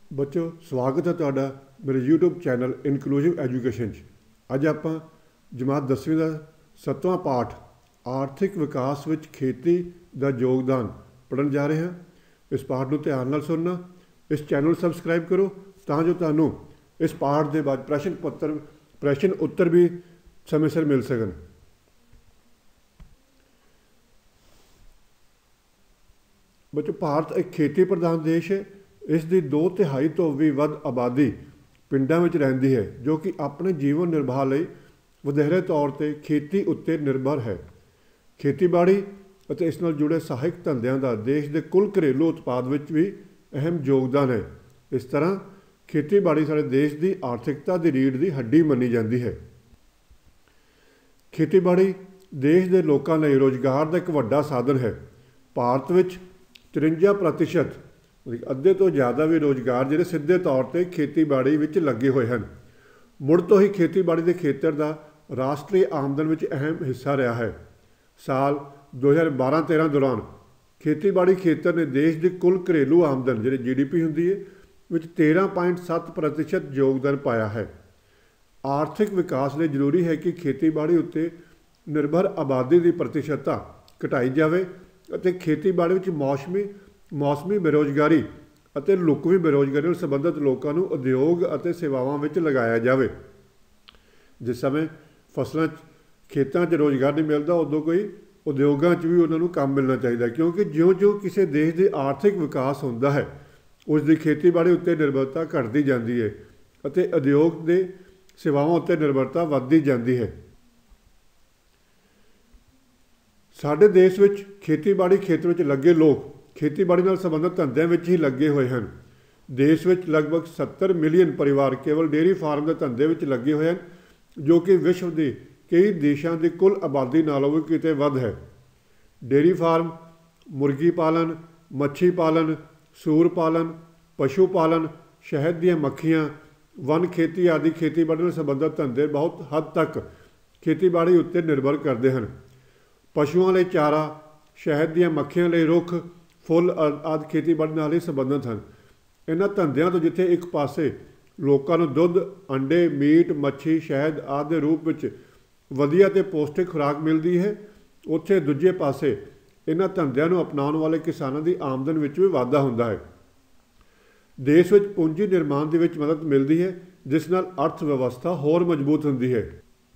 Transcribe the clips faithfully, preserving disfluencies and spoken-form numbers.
बच्चों स्वागत है तुहाडा मेरे यूट्यूब चैनल इनकलूसिव एजुकेशन। अज आप जमात दसवीं का सत्तवां पाठ आर्थिक विकास विच खेती का योगदान पढ़न जा रहे हैं। इस पाठ को ध्यान नाल सुनना। इस चैनल सबसक्राइब करो तां जो तुहानूं इस पाठ के बाद प्रश्न पत्र प्रश्न उत्तर भी समय सिर मिल सकन। बच्चों भारत एक खेती प्रधान देश है। इस दी दो तिहाई तो भी वध आबादी पिंडां विच रहिंदी है जो कि अपने जीवन निर्वाह लई वधेरे तौर पर खेती उत्ते निर्भर है। खेतीबाड़ी ਅਤੇ इस नाल जुड़े सहायक धंधिਆਂ का देश के कुल घरेलू उत्पाद विच भी अहम योगदान है। इस तरह खेतीबाड़ी साडे देश की आर्थिकता की रीढ़ की हड्डी मनी जाती है। खेतीबाड़ी देश के लोगों लई रोज़गार का एक वड्डा साधन है। भारत विच तिरंजा प्रतिशत अद्धे तो ज़्यादा भी रोज़गार जिहड़े सीधे तौर पर खेतीबाड़ी विच लगे हुए हैं। मुड़ तो ही खेतीबाड़ी के खेतर का राष्ट्रीय आमदन विच अहम हिस्सा रहा है। साल दो हज़ार बारह तेरह दौरान खेतीबाड़ी खेतर ने देश की कुल घरेलू आमदन जी जी डी पी होंदी है विच तेरह पॉइंट सत्त प्रतिशत योगदान पाया है। आर्थिक विकास लिए जरूरी है कि खेतीबाड़ी उत्ते निर्भर आबादी की प्रतिशतता घटाई जाए और खेतीबाड़ी विच मौसमी मौसमी बेरोज़गारी और लुकवी बेरोज़गारी नाल संबंधित लोगों को उद्योग और सेवावां विच लगाया जाए। जिस समय फसलों खेतों च रोज़गार नहीं मिलता उदों कोई उद्योगों च भी उन्होंने काम मिलना चाहिए, क्योंकि ज्यों ज्यों किसी देश की आर्थिक विकास होता है उसकी खेतीबाड़ी उत्ते निर्भरता घटती जाती है और उद्योग के सेवावां उत्ते निर्भरता वधदी जाती है। साडे देश विच खेतीबाड़ी खेतर विच लगे लोग खेतीबाड़ी नाल संबंधित धंधों में ही लगे हुए हैं। देश विच लगभग सत्तर मिलियन परिवार केवल डेयरी फार्म के धंधे में लगे हुए हैं, जो कि विश्व के कई देशों की कुल आबादी नालों भी किते वध है। डेयरी फार्म, मुर्गी पालन, मच्छी पालन, सूर पालन, पशु पालन, शहद दी मक्खियाँ, वन खेती आदि खेतीबाड़ी नाल संबंधित धंधे बहुत हद तक खेतीबाड़ी उत्ते निर्भर करते हैं। पशुओं लई चारा, शहद दी मक्खियाँ लई रुख, फुल आदि खेतीबाड़ी नाल ही संबंधित हैं। इन्हां धंधिਆਂ तो जिथे एक पासे लोगों को दुध, अंडे, मीट, मच्छी, शहद आदि के रूप में वधिया ते पौष्टिक खुराक मिलती है, उत्थे दूजे पासे इन्हां धंधिਆਂ ਨੂੰ अपनाउण वाले किसानों की आमदन विच भी वाधा हुंदा है। देश विच पूंजी निर्माण दे विच मदद मिलती है, जिस नाल अर्थ व्यवस्था होर मजबूत हुंदी है।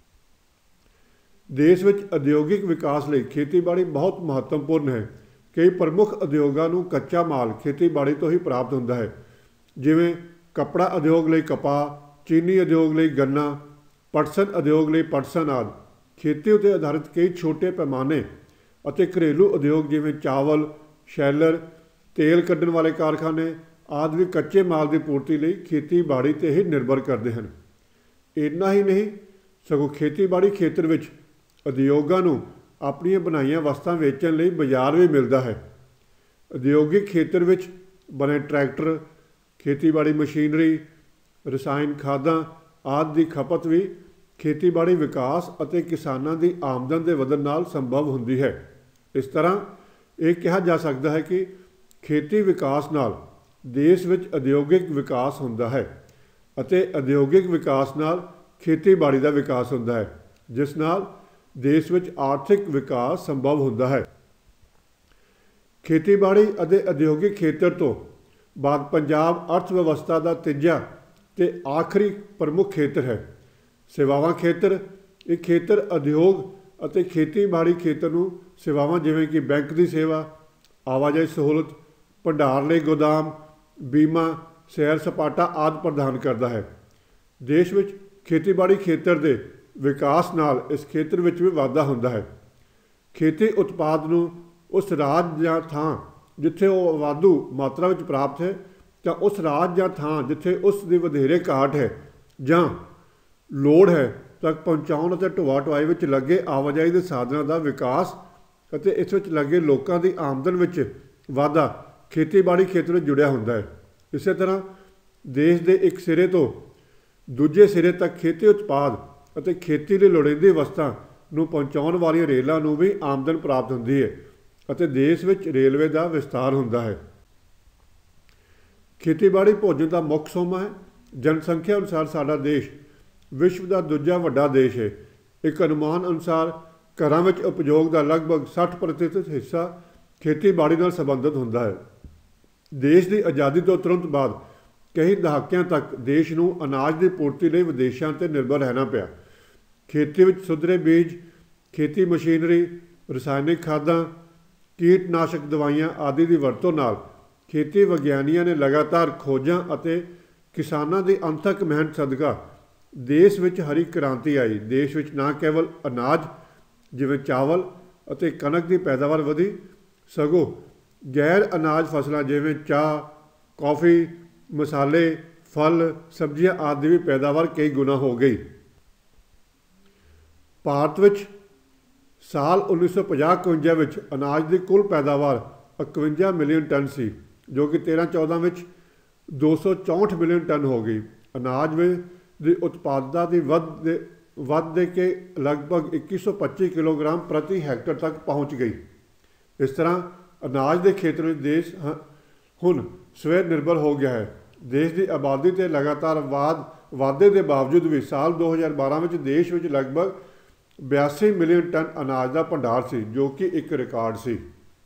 देश विच उद्योगिक विकास लई खेतीबाड़ी बहुत महत्वपूर्ण है। कई प्रमुख उद्योगों को कच्चा माल खेतीबाड़ी तो ही प्राप्त होता है, जिवें कपड़ा उद्योग लई कपाह, चीनी उद्योग लई गन्ना, पटसन उद्योग लई पटसन आदि। खेती उत्ते आधारित कई छोटे पैमाने और घरेलू उद्योग जिवें चावल, शैलर, तेल कड्ढण वाले कारखाने आदि भी कच्चे माल की पूर्ति लई खेतीबाड़ी ते ही निर्भर करते हैं। इन्ना ही नहीं सगों खेतीबाड़ी खेतर विच उद्योगों को अपनी बनाईयां वस्तां वेचण लई बाजार भी मिलता है। उद्योगिक खेतर विच बने ट्रैक्टर, खेतीबाड़ी मशीनरी, रसायन खादां आदि की खपत भी खेतीबाड़ी विकास और किसानों की आमदन के वधण नाल संभव होंदी है। इस तरह यह कहा जा सकता है कि खेती विकास नाल देश विच उद्योगिक विकास होंदा है और उद्योगिक विकास नाल खेतीबाड़ी का विकास होंदा है, जिस नाल देश विच आर्थिक विकास संभव होंदा है। खेतीबाड़ी और उद्योगिक खेतर तो बाद पंजाब अर्थव्यवस्था का तीजा ते आखिरी प्रमुख खेतर है। सेवावां खेतर एक खेतर उद्योग और खेतीबाड़ी खेतर नूं सेवावां जिवें कि बैंक की सेवा, आवाजाही सहूलत, भंडार लई गोदाम, बीमा, सैर सपाटा आदि प्रदान करता है। देश विच खेतीबाड़ी खेतर के विकास नाल इस खेतर विच भी वाधा होंदा है। खेती उत्पाद नूं उस राज या थां जिथे वो वाधू मात्रा विच प्राप्त है तां उस राज या थां जिथे उसकी वधेरे घाट है जां लोड़ है तक पहुँचाउण और ढोआ ढुआई विच लगे आवाजाही के साधनों का विकास और इस विच लगे लोगों की आमदन विच वाधा खेतीबाड़ी खेतर विच जुड़िया होंदा है। इस तरह देश के एक सिरे तो दूजे सिरे तक खेती उत्पाद और खेती लिए लोड़ींदी वस्तां नूं पहुँचाउण वालियां रेलां नूं भी आमदन प्राप्त होंदी है और देश विच रेलवे का विस्तार होंदा है। ਖੇਤੀਬਾੜੀ ਭੋਜਨ ਦਾ ਮੁੱਖ ਸੋਮਾ ਹੈ। ਜਨਸੰਖਿਆ ਅਨੁਸਾਰ ਸਾਡਾ ਦੇਸ਼ ਵਿਸ਼ਵ ਦਾ ਦੂਜਾ ਵੱਡਾ ਦੇਸ਼ ਹੈ। ਇੱਕ ਅਨੁਮਾਨ ਅਨੁਸਾਰ ਘਰਾਂ ਵਿੱਚ ਉਪਯੋਗ ਦਾ ਲਗਭਗ ਸੱਠ ਪ੍ਰਤੀਸ਼ਤ ਹਿੱਸਾ ਖੇਤੀਬਾੜੀ ਨਾਲ ਸੰਬੰਧਿਤ ਹੁੰਦਾ ਹੈ। ਦੇਸ਼ ਦੀ ਆਜ਼ਾਦੀ ਤੋਂ ਤੁਰੰਤ ਬਾਅਦ ਕਈ ਦਹਾਕਿਆਂ ਤੱਕ ਦੇਸ਼ ਨੂੰ ਅਨਾਜ ਦੀ ਪੂਰਤੀ ਲਈ ਵਿਦੇਸ਼ਾਂ 'ਤੇ ਨਿਰਭਰ ਰਹਿਣਾ ਪਿਆ। ਖੇਤੀ ਵਿੱਚ ਸੁਧਰੇ ਬੀਜ, ਖੇਤੀ ਮਸ਼ੀਨਰੀ, ਰਸਾਇਣਿਕ ਖਾਦਾਂ, ਕੀਟਨਾਸ਼ਕ ਦਵਾਈਆਂ ਆਦਿ ਦੀ ਵਰਤੋਂ ਨਾਲ ਖੇਤੀ ਵਿਗਿਆਨੀਆਂ ਨੇ ਲਗਾਤਾਰ ਖੋਜਾਂ ਅਤੇ ਕਿਸਾਨਾਂ ਦੀ ਅੰਥਕ ਮਿਹਨਤ ਸਦਕਾ ਦੇਸ਼ ਵਿੱਚ ਹਰੀ ਕ੍ਰਾਂਤੀ ਆਈ। ਦੇਸ਼ ਵਿੱਚ ਨਾ ਕੇਵਲ ਅਨਾਜ ਜਿਵੇਂ ਚਾਵਲ ਅਤੇ ਕਣਕ ਦੀ ਪੈਦਾਵਾਰ ਵਧੀ, ਸਗੋਂ ਗੈਰ ਅਨਾਜ ਫਸਲਾਂ ਜਿਵੇਂ ਚਾਹ, ਕੌਫੀ, ਮਸਾਲੇ, ਫਲ, ਸਬਜ਼ੀਆਂ ਆਦਿ ਦੀ ਵੀ ਪੈਦਾਵਾਰ ਕਈ ਗੁਣਾ ਹੋ ਗਈ। ਭਾਰਤ ਵਿੱਚ ਸਾਲ ਉੱਨੀ ਸੌ ਪੰਜਾਹ ਇਕਵੰਜਾ ਵਿੱਚ ਅਨਾਜ ਦੀ ਕੁੱਲ ਪੈਦਾਵਾਰ ਇਕਵੰਜਾ ਮਿਲੀਅਨ ਟਨ ਸੀ, ਜੋ ਕਿ ਤੇਰ੍ਹਾਂ ਚੌਦ੍ਹਾਂ ਵਿੱਚ ਦੋ ਸੌ ਚੌਂਹਠ ਮਿਲੀਅਨ ਟਨ ਹੋ ਗਈ। ਅਨਾਜ ਦੀ ਉਤਪਾਦਕਤਾ ਦੀ ਵੱਧ ਦੇ ਵੱਧ ਦੇ ਕੇ ਲਗਭਗ ਇੱਕੀ ਸੌ ਪੱਚੀ ਕਿਲੋਗ੍ਰਾਮ ਪ੍ਰਤੀ ਹੈਕਟਰ ਤੱਕ ਪਹੁੰਚ ਗਈ। ਇਸ ਤਰ੍ਹਾਂ ਅਨਾਜ ਦੇ ਖੇਤਰ ਵਿੱਚ ਦੇਸ਼ ਹੁਣ ਸਵੈ ਨਿਰਭਰ ਹੋ ਗਿਆ ਹੈ। ਦੇਸ਼ ਦੀ ਆਬਾਦੀ 'ਤੇ ਲਗਾਤਾਰ ਵਾਧ ਵਾਧੇ ਦੇ ਬਾਵਜੂਦ ਵੀ ਸਾਲ ਦੋ ਹਜ਼ਾਰ ਬਾਰ੍ਹਾਂ ਵਿੱਚ ਦੇਸ਼ ਵਿੱਚ ਲਗਭਗ ਬਿਆਸੀ ਮਿਲੀਅਨ ਟਨ ਅਨਾਜ ਦਾ ਭੰਡਾਰ ਸੀ, ਜੋ ਕਿ ਇੱਕ ਰਿਕਾਰਡ ਸੀ।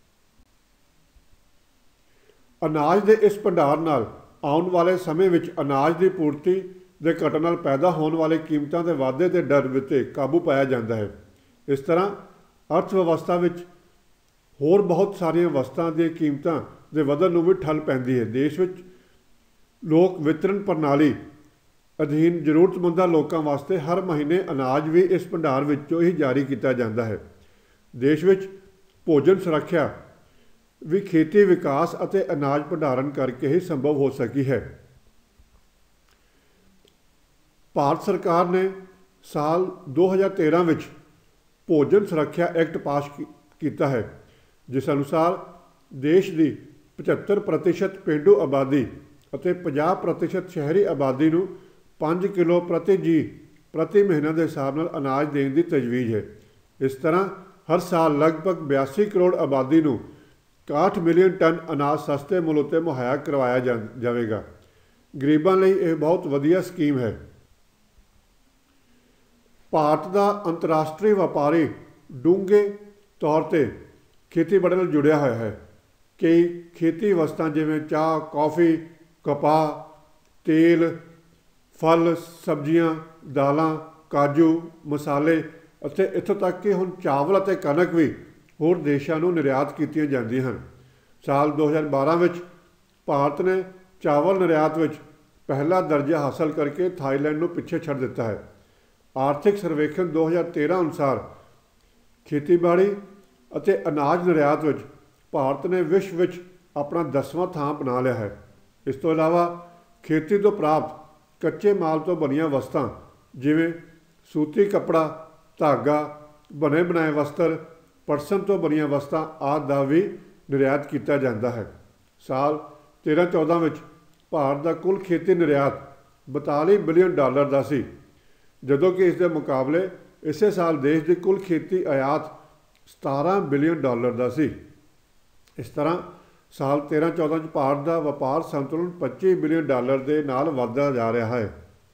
ਅਨਾਜ ਦੇ ਇਸ ਭੰਡਾਰ ਨਾਲ ਆਉਣ ਵਾਲੇ ਸਮੇਂ ਵਿੱਚ ਅਨਾਜ ਦੀ ਪੂਰਤੀ ਦੇ ਘਟਣ ਨਾਲ ਪੈਦਾ ਹੋਣ ਵਾਲੇ ਕੀਮਤਾਂ ਦੇ ਵਾਧੇ ਦੇ ਡਰ ਉੱਤੇ ਕਾਬੂ ਪਾਇਆ ਜਾਂਦਾ ਹੈ। ਇਸ ਤਰ੍ਹਾਂ ਅਰਥ ਵਿਵਸਥਾ ਵਿੱਚ ਹੋਰ ਬਹੁਤ ਸਾਰੀਆਂ ਵਸਤਾਂ ਦੀਆਂ ਕੀਮਤਾਂ ਦੇ ਵਧਣ ਨੂੰ ਵੀ ਠੱਲ ਪੈਂਦੀ ਹੈ। ਦੇਸ਼ ਵਿੱਚ ਲੋਕ ਵਿਤਰਨ ਪ੍ਰਣਾਲੀ ਅਧੀਨ ਜ਼ਰੂਰਤਮੰਦਾਂ ਲੋਕਾਂ ਵਾਸਤੇ ਹਰ ਮਹੀਨੇ ਅਨਾਜ ਵੀ ਇਸ ਭੰਡਾਰ ਵਿੱਚੋਂ ਹੀ ਜਾਰੀ ਕੀਤਾ ਜਾਂਦਾ ਹੈ। ਦੇਸ਼ ਵਿੱਚ ਭੋਜਨ ਸੁਰੱਖਿਆ ਵੀ ਖੇਤੀ ਵਿਕਾਸ ਅਤੇ ਅਨਾਜ ਭੰਡਾਰਨ ਕਰਕੇ ਹੀ ਸੰਭਵ ਹੋ ਸਕੀ ਹੈ। ਭਾਰਤ ਸਰਕਾਰ ਨੇ ਸਾਲ ਦੋ ਹਜ਼ਾਰ ਤੇਰ੍ਹਾਂ ਵਿੱਚ ਭੋਜਨ ਸੁਰੱਖਿਆ ਐਕਟ ਪਾਸ ਕੀਤਾ ਹੈ, ਜਿਸ ਅਨੁਸਾਰ ਦੇਸ਼ ਦੀ ਪਝੱਤਰ ਪ੍ਰਤੀਸ਼ਤ ਪੇਂਡੂ ਆਬਾਦੀ ਅਤੇ ਪੰਜਾਹ ਪ੍ਰਤੀਸ਼ਤ ਸ਼ਹਿਰੀ ਆਬਾਦੀ ਨੂੰ ਪੰਜ ਕਿਲੋ ਪ੍ਰਤੀ ਜੀ ਪ੍ਰਤੀ ਮਹੀਨਾ ਦੇ ਹਿਸਾਬ ਨਾਲ ਅਨਾਜ ਦੇਣ ਦੀ ਤਜਵੀਜ਼ ਹੈ। ਇਸ ਤਰ੍ਹਾਂ ਹਰ ਸਾਲ ਲਗਭਗ ਬਿਆਸੀ ਕਰੋੜ ਆਬਾਦੀ ਨੂੰ ਇਕਾਹਠ ਮਿਲੀਅਨ ਟਨ ਅਨਾਜ ਸਸਤੇ ਮੁੱਲ ਉੱਤੇ ਮੁਹੱਈਆ ਕਰਵਾਇਆ ਜਾ ਜਾਵੇਗਾ। ਗਰੀਬਾਂ ਲਈ ਇਹ ਬਹੁਤ ਵਧੀਆ ਸਕੀਮ ਹੈ। ਭਾਰਤ ਦਾ ਅੰਤਰਰਾਸ਼ਟਰੀ ਵਪਾਰੀ ਡੂੰਘੇ ਤੌਰ 'ਤੇ ਖੇਤੀਬਾੜੀ ਨਾਲ ਜੁੜਿਆ ਹੋਇਆ ਹੈ। ਕਈ ਖੇਤੀ ਵਸਤਾਂ ਜਿਵੇਂ ਚਾਹ, ਕੌਫੀ, ਕਪਾਹ, ਤੇਲ, ਫਲ, ਸਬਜ਼ੀਆਂ, ਦਾਲਾਂ, ਕਾਜੂ, ਮਸਾਲੇ ਅਤੇ ਇੱਥੋਂ ਤੱਕ ਕਿ ਹੁਣ ਚਾਵਲ ਅਤੇ ਕਣਕ ਵੀ ਹੋਰ ਦੇਸ਼ਾਂ ਨੂੰ ਨਿਰਯਾਤ ਕੀਤੀਆਂ ਜਾਂਦੀਆਂ ਹਨ। ਸਾਲ ਦੋ ਹਜ਼ਾਰ ਬਾਰ੍ਹਾਂ ਵਿੱਚ ਭਾਰਤ ਨੇ ਚਾਵਲ ਨਿਰਯਾਤ ਵਿੱਚ ਪਹਿਲਾ ਦਰਜਾ ਹਾਸਲ ਕਰਕੇ ਥਾਈਲੈਂਡ ਨੂੰ ਪਿੱਛੇ ਛੱਡ ਦਿੱਤਾ ਹੈ। ਆਰਥਿਕ ਸਰਵੇਖਣ ਦੋ ਹਜ਼ਾਰ ਤੇਰ੍ਹਾਂ ਅਨੁਸਾਰ ਖੇਤੀਬਾੜੀ ਅਤੇ ਅਨਾਜ ਨਿਰਯਾਤ ਵਿੱਚ ਭਾਰਤ ਨੇ ਵਿਸ਼ਵ ਵਿੱਚ ਆਪਣਾ ਦਸਵਾਂ ਥਾਂ ਬਣਾ ਲਿਆ ਹੈ। ਇਸ ਤੋਂ ਇਲਾਵਾ ਖੇਤੀ ਤੋਂ ਪ੍ਰਾਪਤ ਕੱਚੇ ਮਾਲ ਤੋਂ ਬਣੀਆਂ ਵਸਤਾਂ ਜਿਵੇਂ ਸੂਤੀ ਕੱਪੜਾ, ਧਾਗਾ, ਬਣੇ ਬਣਾਏ ਵਸਤਰ, ਪਟਸਨ ਤੋਂ ਬਣੀਆਂ ਵਸਤਾਂ ਆਦਿ ਦਾ ਵੀ ਨਿਰਯਾਤ ਕੀਤਾ ਜਾਂਦਾ ਹੈ। ਸਾਲ ਤੇਰ੍ਹਾਂ ਚੌਦ੍ਹਾਂ ਵਿੱਚ ਭਾਰਤ ਦਾ ਕੁੱਲ ਖੇਤੀ ਨਿਰਯਾਤ ਬਤਾਲੀ ਬਿਲੀਅਨ ਡਾਲਰ ਦਾ ਸੀ, ਜਦੋਂ ਕਿ ਇਸ ਦੇ ਮੁਕਾਬਲੇ ਇਸੇ ਸਾਲ ਦੇਸ਼ ਦੀ ਕੁੱਲ ਖੇਤੀ ਆਯਾਤ ਸਤਾਰ੍ਹਾਂ ਬਿਲੀਅਨ ਡਾਲਰ ਦਾ ਸੀ। ਇਸ ਤਰ੍ਹਾਂ ਸਾਲ ਤੇਰ੍ਹਾਂ ਚੌਦ੍ਹਾਂ 'ਚ ਭਾਰਤ ਦਾ ਵਪਾਰ ਸੰਤੁਲਨ ਪੱਚੀ ਬਿਲੀਅਨ ਡਾਲਰ ਦੇ ਨਾਲ ਵੱਧਦਾ ਜਾ ਰਿਹਾ ਹੈ।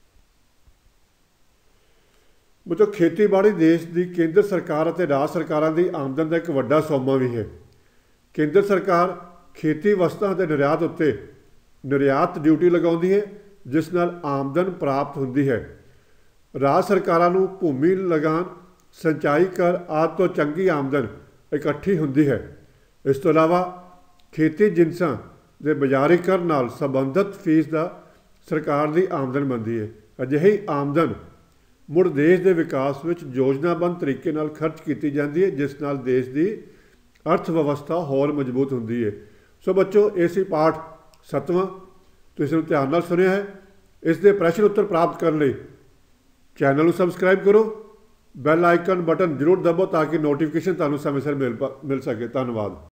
ਮਤਲਬ ਖੇਤੀਬਾੜੀ ਦੇਸ਼ ਦੀ ਕੇਂਦਰ ਸਰਕਾਰ ਅਤੇ ਰਾਜ ਸਰਕਾਰਾਂ ਦੀ ਆਮਦਨ ਦਾ ਇੱਕ ਵੱਡਾ ਸੋਮਾ ਵੀ ਹੈ। ਕੇਂਦਰ ਸਰਕਾਰ ਖੇਤੀ ਵਸਤਾਂ ਦੇ ਨਿਰਯਾਤ ਉੱਤੇ ਨਿਰਯਾਤ ਡਿਊਟੀ ਲਗਾਉਂਦੀ ਹੈ, ਜਿਸ ਨਾਲ ਆਮਦਨ ਪ੍ਰਾਪਤ ਹੁੰਦੀ ਹੈ। ਰਾਜ ਸਰਕਾਰਾਂ ਨੂੰ ਭੂਮੀ ਲਗਾਨ, ਸਿੰਚਾਈ ਕਰ ਆਦਿ ਤੋਂ ਚੰਗੀ ਆਮਦਨ ਇਕੱਠੀ ਹੁੰਦੀ ਹੈ। ਇਸ ਤੋਂ ਇਲਾਵਾ ਖੇਤੀ ਜਿਨਸਾਂ ਦੇ ਬਾਜ਼ਾਰੀਕਰਨ ਨਾਲ ਸੰਬੰਧਿਤ ਫੀਸ ਦਾ ਸਰਕਾਰ ਦੀ ਆਮਦਨ ਬਣਦੀ ਹੈ। ਅਜਿਹੀ ਆਮਦਨ ਮੁੜ ਦੇਸ਼ ਦੇ ਵਿਕਾਸ ਵਿੱਚ ਯੋਜਨਾਬੰਦ ਤਰੀਕੇ ਨਾਲ ਖਰਚ ਕੀਤੀ ਜਾਂਦੀ ਹੈ, ਜਿਸ ਨਾਲ ਦੇਸ਼ ਦੀ ਅਰਥ ਵਿਵਸਥਾ ਹੋਰ ਮਜ਼ਬੂਤ ਹੁੰਦੀ ਹੈ। ਸੋ ਬੱਚੋ, ਇਹ ਸੀ ਪਾਠ ਸੱਤਵਾਂ। ਤੁਸੀਂ ਇਹਨੂੰ ਧਿਆਨ ਨਾਲ ਸੁਣਿਆ ਹੈ। ਇਸ ਦੇ ਪ੍ਰਸ਼ਨ ਉੱਤਰ ਪ੍ਰਾਪਤ ਕਰਨ ਲਈ ਚੈਨਲ ਨੂੰ ਸਬਸਕ੍ਰਾਈਬ ਕਰੋ, ਬੈਲ ਆਈਕਨ ਬਟਨ ਜ਼ਰੂਰ ਦਬਾਓ ਤਾਂ ਕਿ ਨੋਟੀਫਿਕੇਸ਼ਨ ਤੁਹਾਨੂੰ ਸਮੇਂ ਸਿਰ ਮਿਲ ਮਿਲ ਸਕੇ। ਧੰਨਵਾਦ।